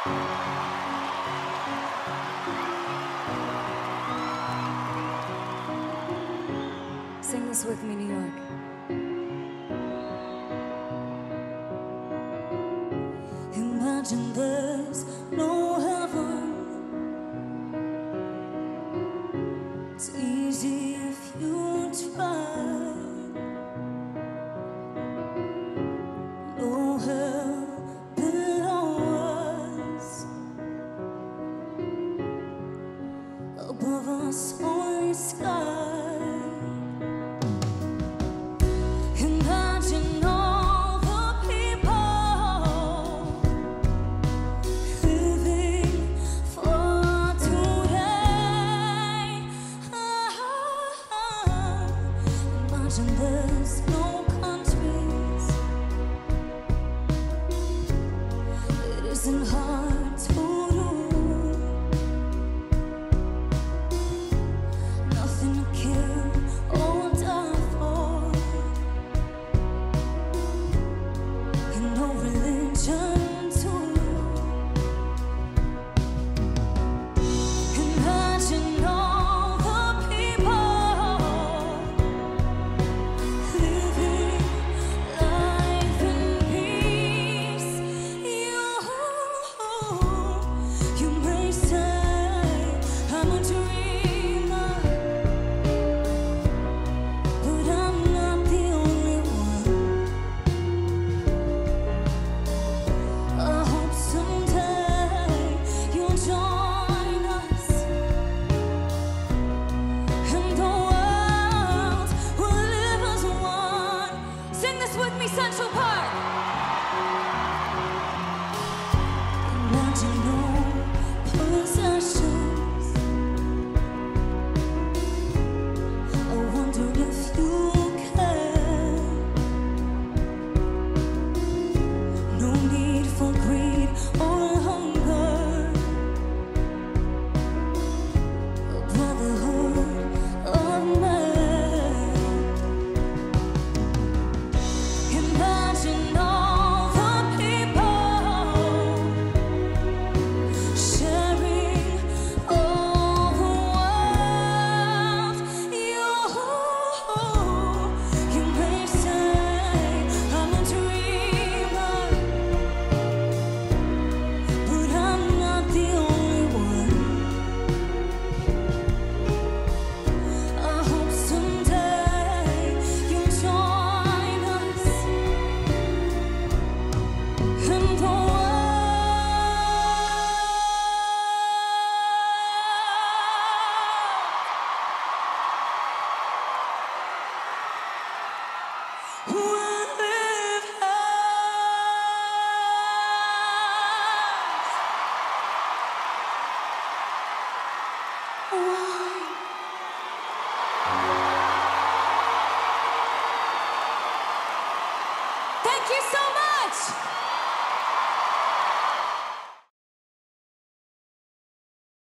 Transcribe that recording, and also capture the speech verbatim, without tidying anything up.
Sing this with me, New York. Imagine there's no heaven. It's easy if you try. No hell below us. Above us only sky. Imagine all the people living for today. Imagine there's no countries. It isn't hard to do. Nothing to kill or die for. And no religion too. Imagine all the people living life in peace. You, you may say I'm a dreamer, but I'm not the only one. I hope someday you'll join us, and the world will live as one. Sing this with me, Central Park. Imagine no possessions. I wonder if you can. No need for greed or hunger. A brotherhood of men. Imagine all the people sharing all the world. You, you may say I'm a dreamer, but I'm not the only one. I hope someday you'll join us, and the world will live as one. Thank you so much.